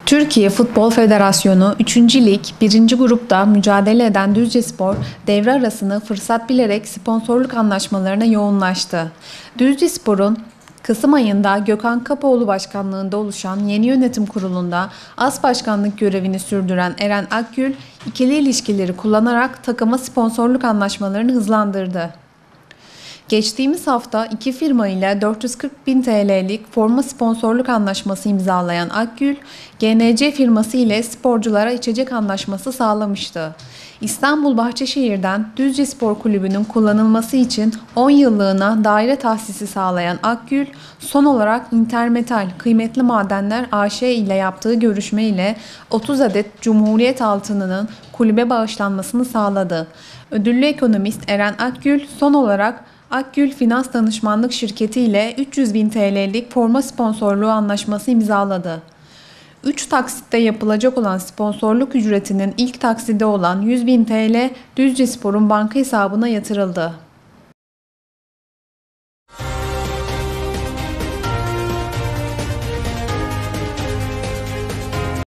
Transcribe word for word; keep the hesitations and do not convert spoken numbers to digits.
Türkiye Futbol Federasyonu üçüncü Lig birinci grupta mücadele eden Düzcespor, devre arasını fırsat bilerek sponsorluk anlaşmalarına yoğunlaştı. Düzcespor'un Kasım ayında Gökhan Kapoğlu başkanlığında oluşan yeni yönetim kurulunda as başkanlık görevini sürdüren Eren Akgül, ikili ilişkileri kullanarak takıma sponsorluk anlaşmalarını hızlandırdı. Geçtiğimiz hafta iki firma ile dört yüz kırk bin T L'lik forma sponsorluk anlaşması imzalayan Akgül, G N C firması ile sporculara içecek anlaşması sağlamıştı. İstanbul Bahçeşehir'den Düzcespor Kulübü'nün kullanılması için on yıllığına daire tahsisi sağlayan Akgül, son olarak Intermetal Kıymetli Madenler A Ş ile yaptığı görüşme ile otuz adet Cumhuriyet altınının kulübe bağışlanmasını sağladı. Ödüllü ekonomist Eren Akgül son olarak Akgül Finans Danışmanlık Şirketi ile üç yüz bin T L'lik forma sponsorluğu anlaşması imzaladı. üç taksitte yapılacak olan sponsorluk ücretinin ilk taksidi olan yüz bin T L Düzcespor'un banka hesabına yatırıldı.